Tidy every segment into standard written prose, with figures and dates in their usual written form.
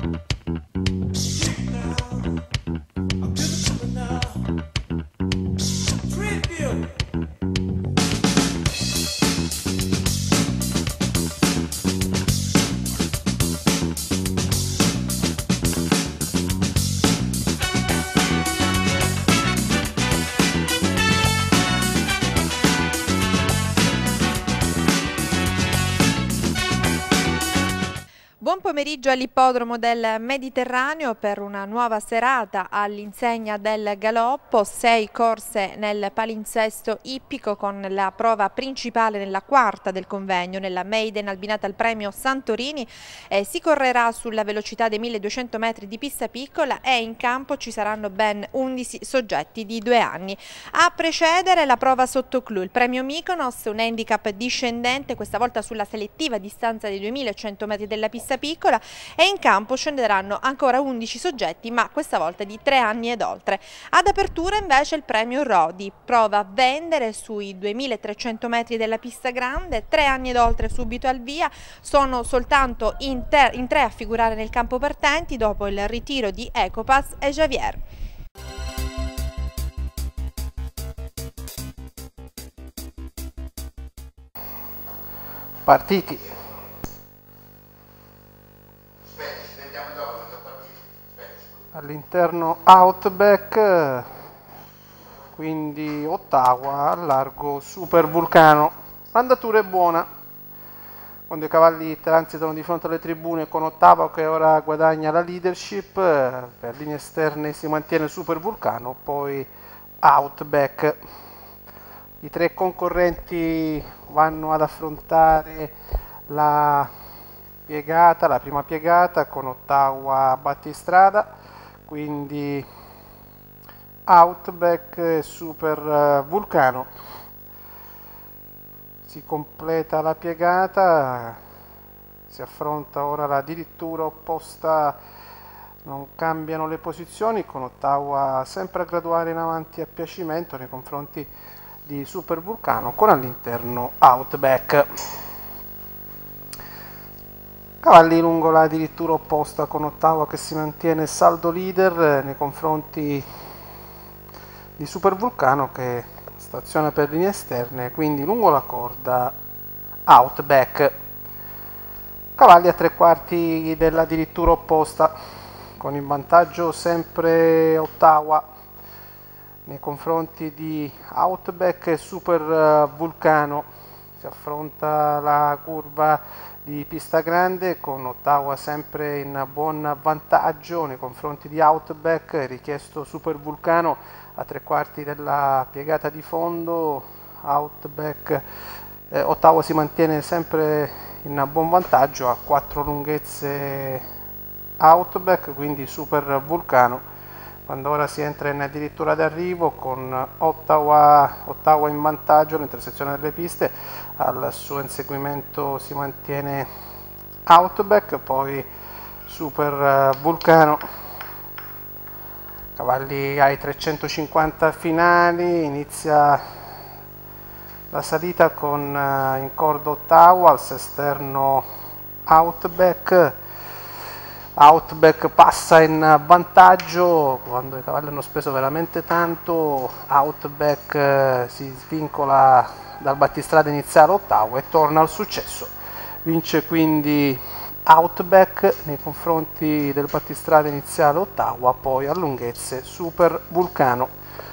Buon pomeriggio all'ippodromo del Mediterraneo per una nuova serata all'insegna del galoppo, 6 corse nel palinsesto ippico con la prova principale nella quarta del convegno, nella Maiden abbinata al premio Santorini. Si correrà sulla velocità dei 1200 metri di pista piccola e in campo ci saranno ben 11 soggetti di 2 anni. A precedere la prova sotto clou, il premio Mykonos, un handicap discendente, questa volta sulla selettiva distanza dei 2100 metri della pista piccola, e in campo scenderanno ancora 11 soggetti, ma questa volta di 3 anni ed oltre. Ad apertura invece il premio Rodi, prova a vendere sui 2300 metri della pista grande, 3 anni ed oltre subito al via, sono soltanto in 3 a figurare nel campo partenti dopo il ritiro di Ecopass e Javier. Partiti. All'interno Outback, quindi Ottawa, al largo Super Vulcano. L'andatura è buona, quando i cavalli transitano di fronte alle tribune con Ottawa che ora guadagna la leadership, per linee esterne si mantiene Super Vulcano, poi Outback. I 3 concorrenti vanno ad affrontare la prima piegata con Ottawa battistrada, quindi Outback e Super Vulcano. Si completa la piegata, si affronta ora la dirittura opposta, non cambiano le posizioni, con Ottawa sempre a graduare in avanti a piacimento nei confronti di Super Vulcano, con all'interno Outback. Cavalli lungo la dirittura opposta, con Ottawa che si mantiene saldo leader nei confronti di Super Vulcano che staziona per linee esterne, quindi lungo la corda Outback. Cavalli a 3/4 della dirittura opposta, con in vantaggio sempre Ottawa nei confronti di Outback e Super Vulcano. Si affronta la curva di pista grande con Ottawa sempre in buon vantaggio nei confronti di Outback, richiesto Super Vulcano a 3/4 della piegata di fondo. Ottawa si mantiene sempre in buon vantaggio a 4 lunghezze Outback, quindi Super Vulcano. Quando ora si entra in addirittura d'arrivo con Ottawa in vantaggio all'intersezione delle piste, al suo inseguimento si mantiene Outback, poi Super Vulcano. Cavalli ai 350 finali, inizia la salita con in corda Ottawa, al sesterno Outback passa in vantaggio quando i cavalli hanno speso veramente tanto. Outback si svincola dal battistrada iniziale Ottawa e torna al successo. Vince quindi Outback nei confronti del battistrada iniziale Ottawa, poi a lunghezze Super Vulcano.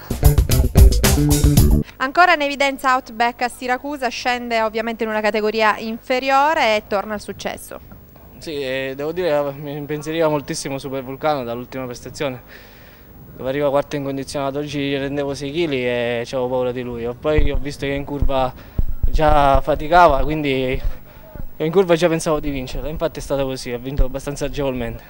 Ancora in evidenza Outback a Siracusa, scende ovviamente in una categoria inferiore e torna al successo. Sì, devo dire che mi impensieriva moltissimo Super Vulcano dall'ultima prestazione, dove arriva quarto in condizionato. Oggi rendevo 6 kg e avevo paura di lui. Poi ho visto che in curva già faticava, quindi in curva già pensavo di vincere. Infatti è stato così, ha vinto abbastanza agevolmente.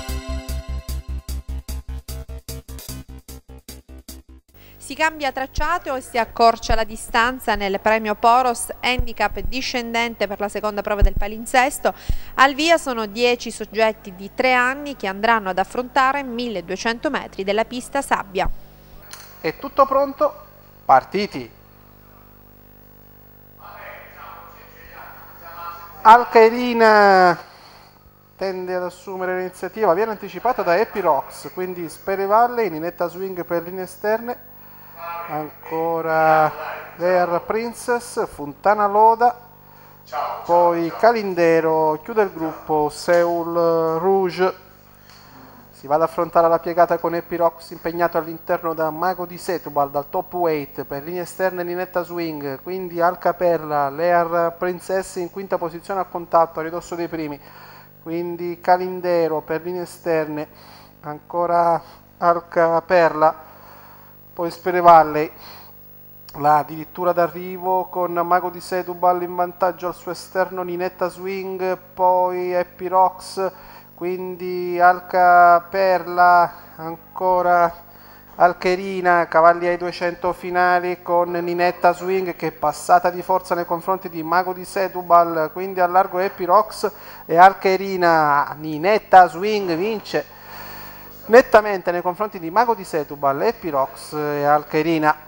Si cambia tracciato e si accorcia la distanza nel premio Poros, handicap discendente per la seconda prova del palinsesto. Al via sono 10 soggetti di 3 anni che andranno ad affrontare 1200 metri della pista sabbia. È tutto pronto? Partiti! Al Cairina tende ad assumere l'iniziativa, viene anticipata da Happy Rocks, quindi Spere Valley, Ninetta Swing per linee esterne, ancora Lear Princess, Fontana Loda, poi Calindero chiude il gruppo, Seoul Rouge. Si va ad affrontare la piegata con Happy Rocks impegnato all'interno da Mago di Setubal dal top weight, per linee esterne Ninetta Swing, quindi Al Caperla, Lear Princess in quinta posizione al contatto a ridosso dei primi, quindi Calindero per linee esterne, ancora Al Caperla, poi Spere Valley, la addirittura d'arrivo con Mago di Setubal in vantaggio al suo esterno Ninetta Swing, poi Happy Rocks, quindi Alca Perla, ancora Alcherina, cavalli ai 200 finali con Ninetta Swing che è passata di forza nei confronti di Mago di Setubal, quindi a largo Happy Rocks e Alcherina. Ninetta Swing vince nettamente nei confronti di Mago di Setubal, Happy Rocks e Alcherina.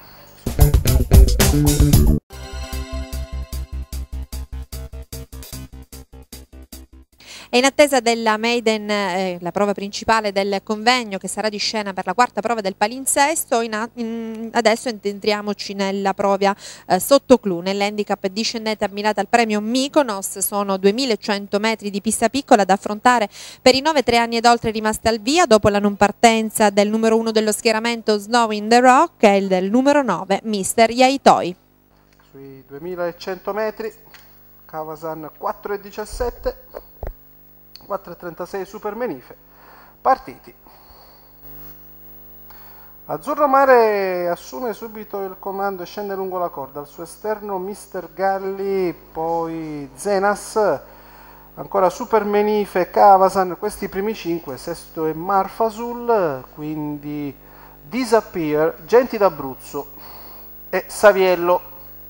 E in attesa della Maiden, la prova principale del convegno che sarà di scena per la quarta prova del palinsesto, adesso entriamoci nella prova sotto clou, nell'handicap discendente abbinata al premio Mykonos. Sono 2100 metri di pista piccola da affrontare per i 9 3 anni ed oltre rimasti al via dopo la non partenza del numero 1 dello schieramento Snow in the Rock e del numero 9 Mr. Yaitoi. Sui 2100 metri Kavasan 4,17, 4,36 Super Menife, partiti. Azzurro Mare assume subito il comando e scende lungo la corda, al suo esterno Mr. Galli, poi Zenas, ancora Super Menife, Kavasan, questi i primi 5, sesto è Marfasul, quindi Disappear, Genti d'Abruzzo e Saviello.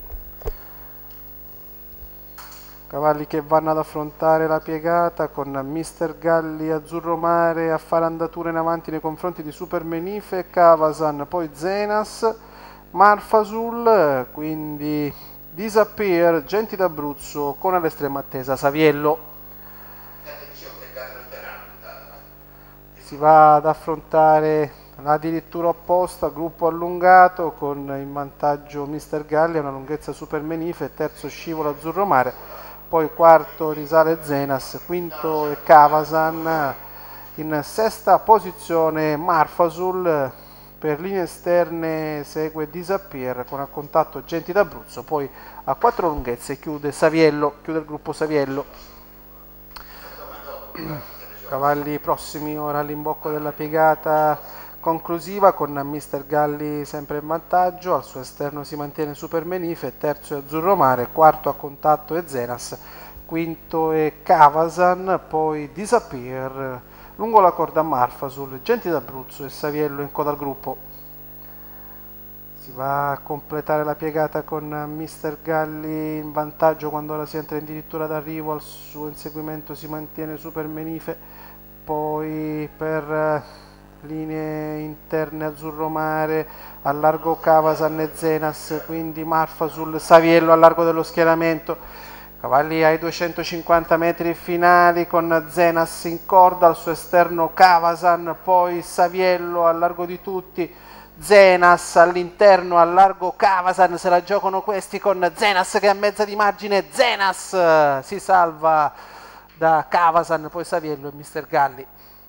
Cavalli che vanno ad affrontare la piegata con Mr. Galli Azzurro Mare a fare andatura in avanti nei confronti di Super Menife, Kavasan, poi Zenas, Marfasul, quindi Disappear, Genti d'Abruzzo con all'estrema attesa Saviello. Si va ad affrontare addirittura opposta, gruppo allungato con in vantaggio Mr. Galli a una lunghezza Super Menife, terzo scivolo Azzurro Mare, poi quarto risale Zenas, quinto è Kavasan, in sesta posizione Marfasul, per linee esterne segue Disappear con a contatto Genti d'Abruzzo, poi a 4 lunghezze chiude Saviello, chiude il gruppo Saviello. Cavalli prossimi ora all'imbocco della piegata conclusiva con Mr. Galli sempre in vantaggio, al suo esterno si mantiene Super Menife, terzo è Azzurro Mare, quarto a contatto è Zenas, quinto è Kavasan, poi Disappear, lungo la corda Marfasul, Genti d'Abruzzo e Saviello in coda al gruppo. Si va a completare la piegata con Mr. Galli in vantaggio quando ora si entra addirittura d'arrivo, al suo inseguimento si mantiene Super Menife, poi per linee interne Azzurro Mare, a largo Kavasan e Zenas, quindi Marfasul, Saviello a largo dello schieramento, cavalli ai 250 metri finali con Zenas in corda, al suo esterno Kavasan, poi Saviello a largo di tutti, Zenas all'interno, a largo Kavasan, se la giocano questi con Zenas che è a mezza di margine, Zenas si salva da Kavasan, poi Saviello e Mr. Galli.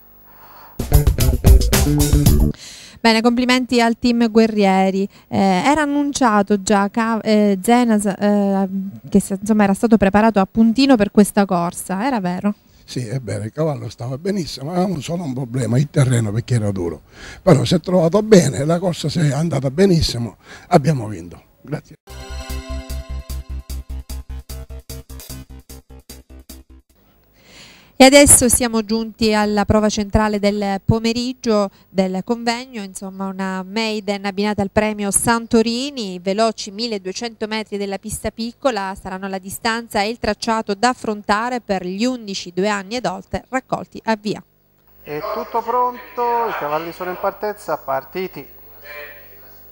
Bene, complimenti al team Guerrieri. Era annunciato già Zenas che insomma era stato preparato a puntino per questa corsa, era vero? Sì, è vero, il cavallo stava benissimo, avevamo solo un problema, il terreno perché era duro. Però si è trovato bene, la corsa si è andata benissimo, abbiamo vinto. Grazie. E adesso siamo giunti alla prova centrale del pomeriggio del convegno, insomma una Maiden abbinata al premio Santorini, veloci 1200 metri della pista piccola, saranno la distanza e il tracciato da affrontare per gli 11 2 anni ed oltre raccolti a via. È tutto pronto, i cavalli sono in partenza, partiti.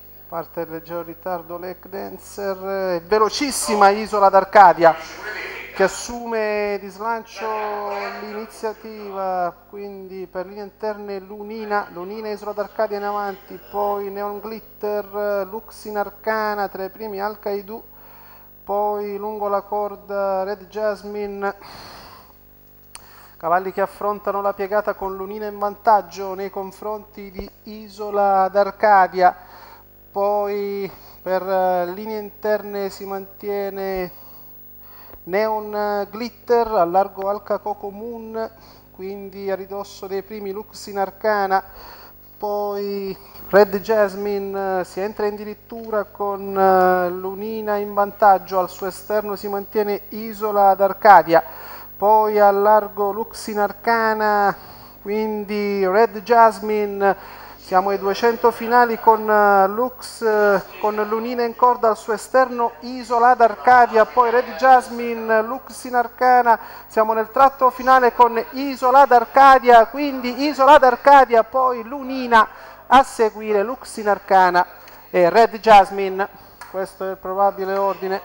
Parte il leggero ritardo Lake Dancer, velocissima Isola d'Arcadia. che assume di slancio l'iniziativa, quindi per linee interne Lunina Isola d'Arcadia in avanti, poi Neon Glitter, Lux in Arcana, tra i primi Al-Qaedu, poi lungo la corda Red Jasmine, cavalli che affrontano la piegata con Lunina in vantaggio nei confronti di Isola d'Arcadia, poi per linee interne si mantiene Neon Glitter, a largo Alca Coco Moon, quindi a ridosso dei primi Lux in Arcana, poi Red Jasmine si entra addirittura con Lunina in vantaggio, al suo esterno si mantiene Isola d'Arcadia, poi a largo Lux in Arcana, quindi Red Jasmine. Siamo ai 200 finali con Lux, con Lunina in corda, al suo esterno Isola d'Arcadia, poi Red Jasmine, Lux in Arcana, siamo nel tratto finale con Isola d'Arcadia, quindi Isola d'Arcadia, poi Lunina, a seguire Lux in Arcana e Red Jasmine. Questo è il probabile ordine.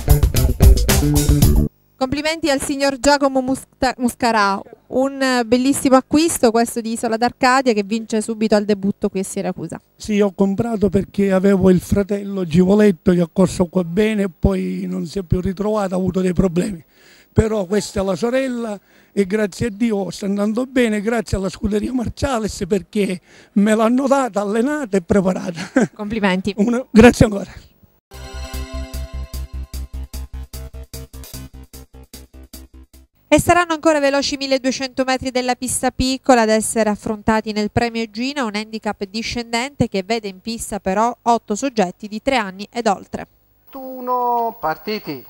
Complimenti al signor Giacomo Muscarà, un bellissimo acquisto questo di Isola d'Arcadia che vince subito al debutto qui a Siracusa. Sì, ho comprato perché avevo il fratello Givoletto che ha corso qua bene e poi non si è più ritrovato, ha avuto dei problemi. Però questa è la sorella e grazie a Dio sta andando bene, grazie alla scuderia Marciales perché me l'hanno data, allenata e preparata. Complimenti. Grazie ancora. E saranno ancora veloci 1200 metri della pista piccola ad essere affrontati nel premio Egina, un handicap discendente che vede in pista però 8 soggetti di 3 anni ed oltre. 1 partiti.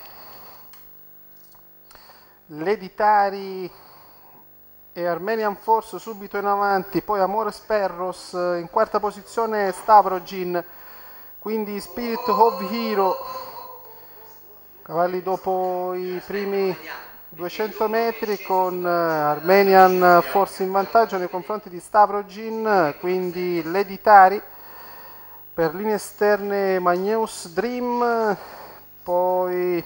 L'Editari e Armenian Force subito in avanti, poi Amores Perros, in quarta posizione Stavrogin, quindi Spirit of Hero, cavalli dopo i primi 200 metri con Armenian Force in vantaggio nei confronti di Stavrogin, quindi l'Editari, per linee esterne Magneus Dream, poi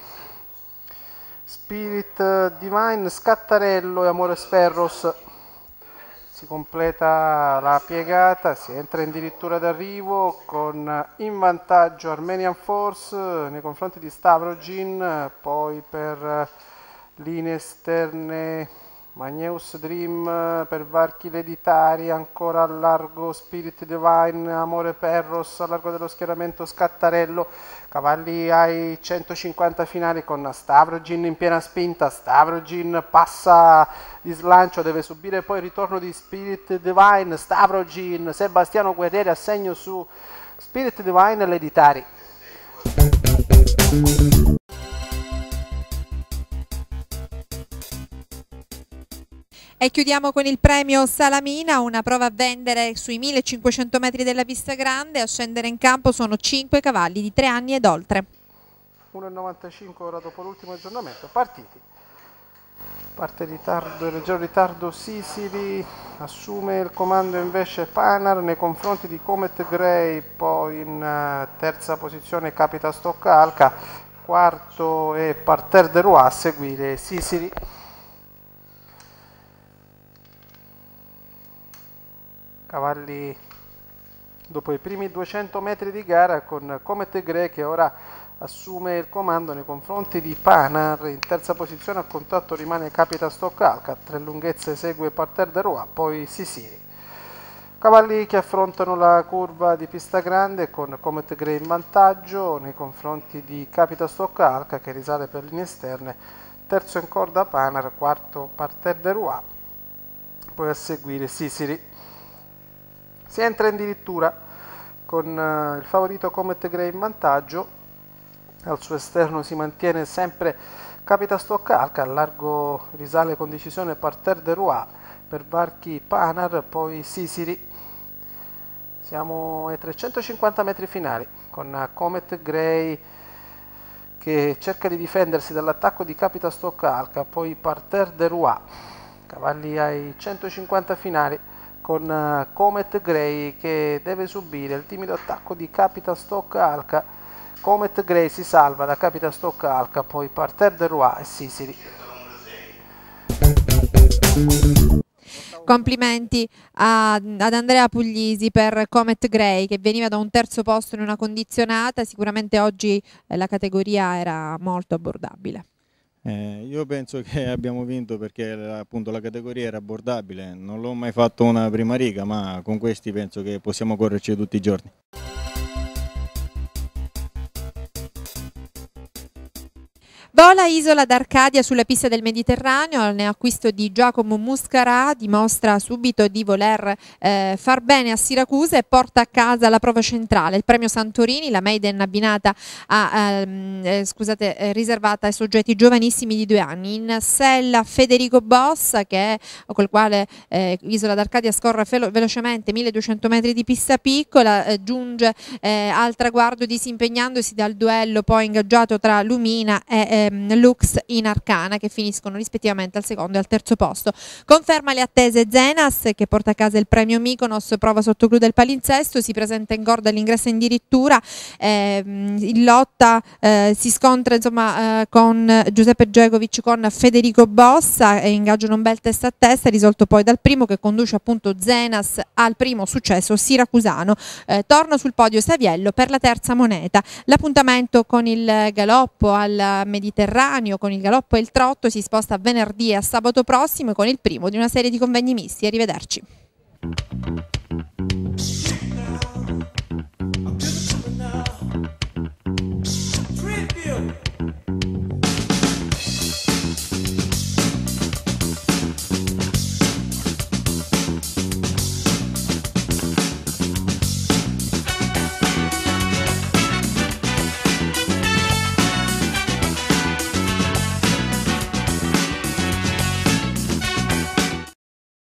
Spirit Divine, Scattarello e Amores Perros. Si completa la piegata, si entra addirittura d'arrivo con in vantaggio Armenian Force nei confronti di Stavrogin, poi per linee esterne Magneus Dream, per varchi l'Editari, ancora a largo Spirit Divine, Amore Perros, a largo dello schieramento Scattarello, cavalli ai 150 finali con Stavrogin in piena spinta, Stavrogin passa di slancio, deve subire poi il ritorno di Spirit Divine, Stavrogin, Sebastiano Guerrieri a segno su Spirit Divine e l'Editari. E chiudiamo con il premio Salamina, una prova a vendere sui 1500 metri della pista grande. A scendere in campo sono 5 cavalli di 3 anni ed oltre. 1,95 ora dopo l'ultimo aggiornamento. Partiti. Parte ritardo, leggero ritardo Sicily, assume il comando invece Panar nei confronti di Comet Grey, poi in terza posizione capita Stocca Alca, quarto e Parterre de Roi a seguire Sicily. Cavalli dopo i primi 200 metri di gara con Comet Grey che ora assume il comando nei confronti di Panar, in terza posizione a contatto rimane Capita Stocca, tre lunghezze segue Parterre de Roi, poi Sicily. Cavalli che affrontano la curva di pista grande con Comet Grey in vantaggio nei confronti di Capita Stocca che risale per linee esterne, terzo in corda Panar, quarto Parterre de Roi, poi a seguire Sicily. Si entra addirittura con il favorito Comet Grey in vantaggio, al suo esterno si mantiene sempre Capita Stocca, a largo risale con decisione Parterre de Roi, per varchi Panar, poi Sicily. Siamo ai 350 metri finali con Comet Grey che cerca di difendersi dall'attacco di Capita Stocca, poi Parterre de Roi, cavalli ai 150 finali con Comet Grey che deve subire il timido attacco di Capita Stocca Comet Grey si salva da Capita Stoccarca, poi Parterre de Roi e Sisili. Complimenti ad Andrea Puglisi per Comet Grey, che veniva da un terzo posto in una condizionata. Sicuramente oggi la categoria era molto abbordabile. Io penso che abbiamo vinto perché appunto la categoria era abbordabile. Non l'ho mai fatto una prima riga, ma con questi penso che possiamo correrci tutti i giorni. Vola Isola d'Arcadia sulle piste del Mediterraneo, il acquisto di Giacomo Muscarà dimostra subito di voler far bene a Siracusa e porta a casa la prova centrale, il premio Santorini, la maiden abbinata riservata ai soggetti giovanissimi di 2 anni. In sella Federico Bossa, col quale Isola d'Arcadia scorre velocemente 1200 metri di pista piccola, giunge al traguardo disimpegnandosi dal duello poi ingaggiato tra Lumina e Lux in Arcana, che finiscono rispettivamente al secondo e al terzo posto. Conferma le attese Zenas, che porta a casa il premio Mykonos, prova sotto clou del palinsesto, si presenta in gorda all'ingresso in dirittura, in lotta si scontra con Giuseppe Djegovic, con Federico Bossa, e ingaggiano un bel testa a testa, risolto poi dal primo, che conduce appunto Zenas al primo successo siracusano. Torna sul podio Saviello per la terza moneta. L'appuntamento con il galoppo al Mediterraneo, con il galoppo e il trotto, si sposta a venerdì e a sabato prossimo, con il primo di una serie di convegni misti. Arrivederci.